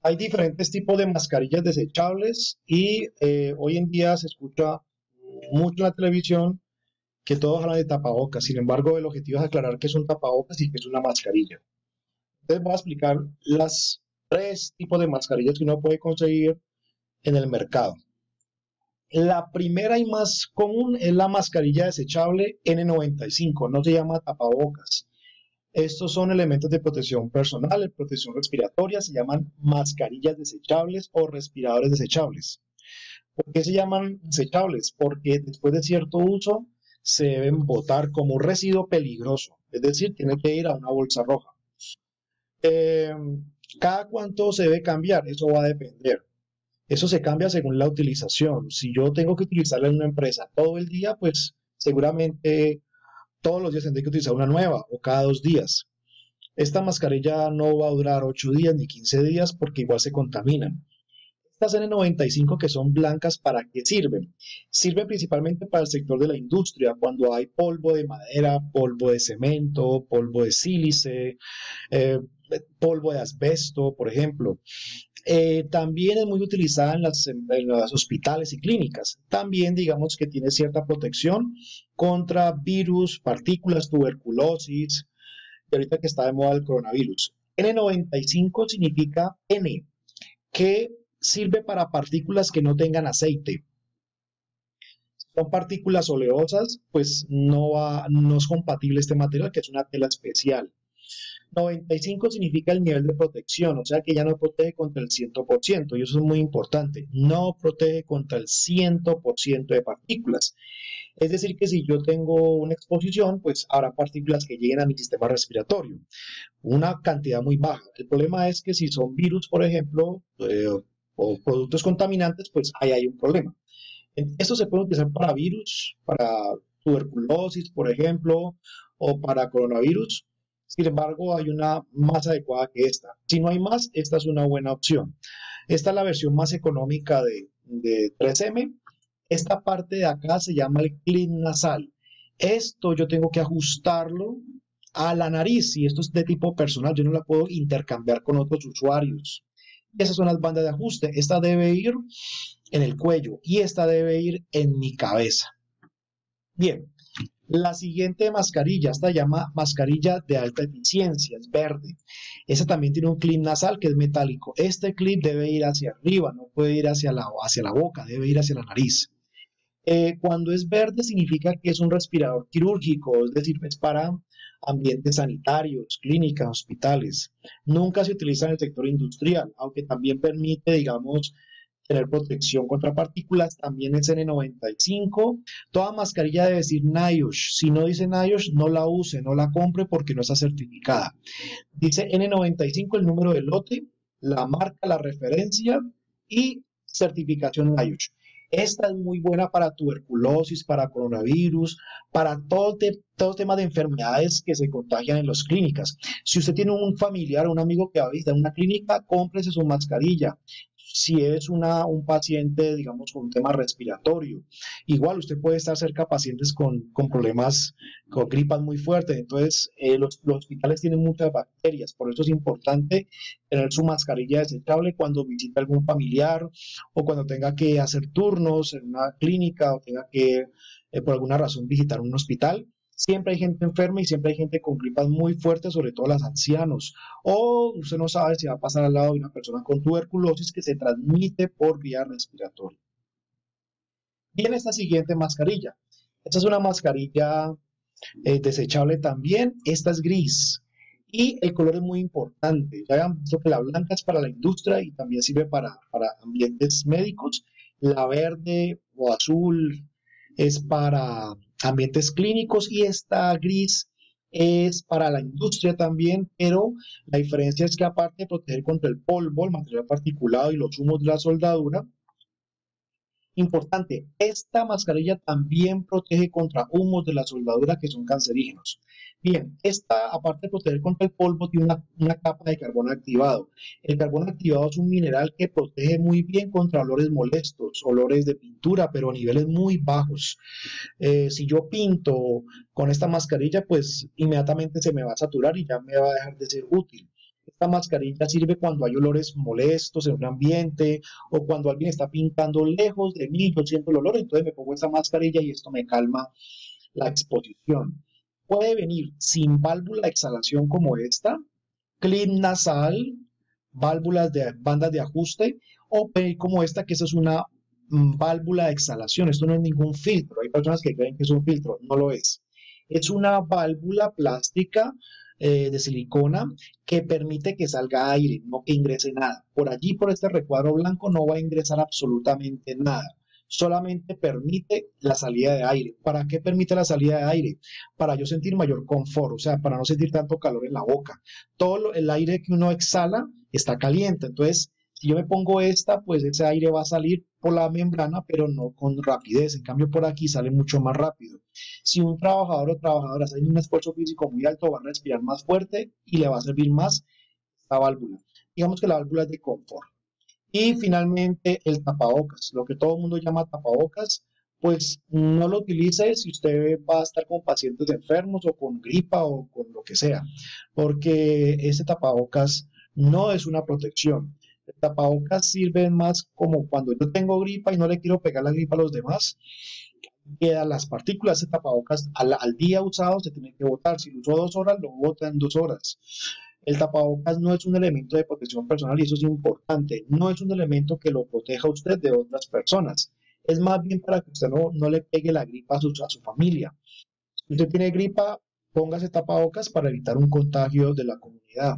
Hay diferentes tipos de mascarillas desechables y hoy en día se escucha mucho en la televisión que todos hablan de tapabocas. Sin embargo, el objetivo es aclarar que es un tapabocas y que es una mascarilla. Entonces voy a explicar las tres tipos de mascarillas que uno puede conseguir en el mercado. La primera y más común es la mascarilla desechable N95, no se llama tapabocas. Estos son elementos de protección personal, de protección respiratoria, se llaman mascarillas desechables o respiradores desechables. ¿Por qué se llaman desechables? Porque después de cierto uso se deben botar como un residuo peligroso, es decir, tiene que ir a una bolsa roja. Eh, ¿Cada cuánto se debe cambiar? Eso va a depender. Eso se cambia según la utilización. Si yo tengo que utilizarla en una empresa todo el día, pues seguramente todos los días tendré que utilizar una nueva o cada 2 días. Esta mascarilla no va a durar 8 días ni 15 días porque igual se contaminan. Estas N95 que son blancas, ¿para qué sirven? Sirven principalmente para el sector de la industria, cuando hay polvo de madera, polvo de cemento, polvo de sílice, polvo de asbesto, por ejemplo. También es muy utilizada en los hospitales y clínicas. También digamos que tiene cierta protección contra virus, partículas, tuberculosis, y ahorita que está de moda el coronavirus. N95 significa N, que sirve para partículas que no tengan aceite. Son partículas oleosas, pues no es compatible este material, que es una tela especial. 95 significa el nivel de protección, o sea que ya no protege contra el 100%, y eso es muy importante, no protege contra el 100% de partículas. Es decir, que si yo tengo una exposición, pues habrá partículas que lleguen a mi sistema respiratorio, una cantidad muy baja. El problema es que si son virus, por ejemplo, o productos contaminantes, pues ahí hay un problema. Esto se puede utilizar para virus, para tuberculosis, por ejemplo, o para coronavirus. Sin embargo, hay una más adecuada que esta. Si no hay más, esta es una buena opción. Esta es la versión más económica de 3M. Esta parte de acá se llama el clip nasal. Esto yo tengo que ajustarlo a la nariz y esto es de tipo personal. Yo no la puedo intercambiar con otros usuarios. Esas son las bandas de ajuste. Esta debe ir en el cuello y esta debe ir en mi cabeza. Bien. La siguiente mascarilla, esta se llama mascarilla de alta eficiencia, es verde. Esta también tiene un clip nasal que es metálico. Este clip debe ir hacia arriba, no puede ir hacia la boca, debe ir hacia la nariz. Cuando es verde significa que es un respirador quirúrgico, es decir, es para ambientes sanitarios, clínicas, hospitales. Nunca se utiliza en el sector industrial, aunque también permite, digamos, tener protección contra partículas. También es N95. Toda mascarilla debe decir NIOSH. Si no dice NIOSH, no la use, no la compre porque no está certificada. Dice N95 el número de lote, la marca, la referencia y certificación NIOSH. Esta es muy buena para tuberculosis, para coronavirus, para todo tema de enfermedades que se contagian en las clínicas. Si usted tiene un familiar o un amigo que va a visitar una clínica, cómprese su mascarilla. Si es un paciente, digamos, con un tema respiratorio, igual usted puede estar cerca a pacientes con problemas, con gripas muy fuertes. Entonces, los hospitales tienen muchas bacterias, por eso es importante tener su mascarilla desechable cuando visite algún familiar o cuando tenga que hacer turnos en una clínica o tenga que, por alguna razón, visitar un hospital. Siempre hay gente enferma y siempre hay gente con gripas muy fuertes, sobre todo los ancianos. O usted no sabe si va a pasar al lado de una persona con tuberculosis que se transmite por vía respiratoria. Viene esta siguiente mascarilla. Esta es una mascarilla desechable también. Esta es gris. Y el color es muy importante. Ya habían visto que la blanca es para la industria y también sirve para ambientes médicos. La verde o azul es para ambientes clínicos y esta gris es para la industria también, pero la diferencia es que aparte de proteger contra el polvo, el material particulado y los humos de la soldadura, importante, esta mascarilla también protege contra humos de la soldadura que son cancerígenos. Bien, esta, aparte de proteger contra el polvo, tiene una capa de carbón activado. El carbón activado es un mineral que protege muy bien contra olores molestos, olores de pintura, pero a niveles muy bajos. Si yo pinto con esta mascarilla, pues inmediatamente se me va a saturar y ya me va a dejar de ser útil. Esta mascarilla sirve cuando hay olores molestos en un ambiente o cuando alguien está pintando lejos de mí, yo siento el olor, entonces me pongo esta mascarilla y esto me calma la exposición. Puede venir sin válvula de exhalación como esta, clip nasal, válvulas de bandas de ajuste, o como esta, que esa es una válvula de exhalación. Esto no es ningún filtro. Hay personas que creen que es un filtro, no lo es. Es una válvula plástica de silicona que permite que salga aire, no que ingrese nada. Por allí, por este recuadro blanco, no va a ingresar absolutamente nada. Solamente permite la salida de aire. ¿Para qué permite la salida de aire? Para yo sentir mayor confort, o sea, para no sentir tanto calor en la boca. El aire que uno exhala está caliente, entonces si yo me pongo esta, pues ese aire va a salir por la membrana, pero no con rapidez. En cambio, por aquí sale mucho más rápido. Si un trabajador o trabajadora está en un esfuerzo físico muy alto, va a respirar más fuerte y le va a servir más esta válvula. Digamos que la válvula es de confort. Y finalmente el tapabocas, lo que todo el mundo llama tapabocas, pues no lo utilice si usted va a estar con pacientes enfermos o con gripa o con lo que sea, porque ese tapabocas no es una protección. El tapabocas sirve más como cuando yo tengo gripa y no le quiero pegar la gripa a los demás, quedan las partículas de tapabocas al día usado, se tiene que botar. Si lo usó 2 horas, lo bota en 2 horas. El tapabocas no es un elemento de protección personal y eso es importante. No es un elemento que lo proteja a usted de otras personas. Es más bien para que usted no le pegue la gripa a su familia. Si usted tiene gripa, póngase tapabocas para evitar un contagio de la comunidad.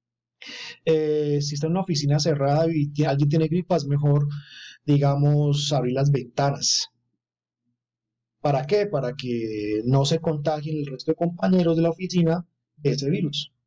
Si está en una oficina cerrada y alguien tiene gripa, es mejor, digamos, abrir las ventanas. ¿Para qué? Para que no se contagien el resto de compañeros de la oficina de ese virus.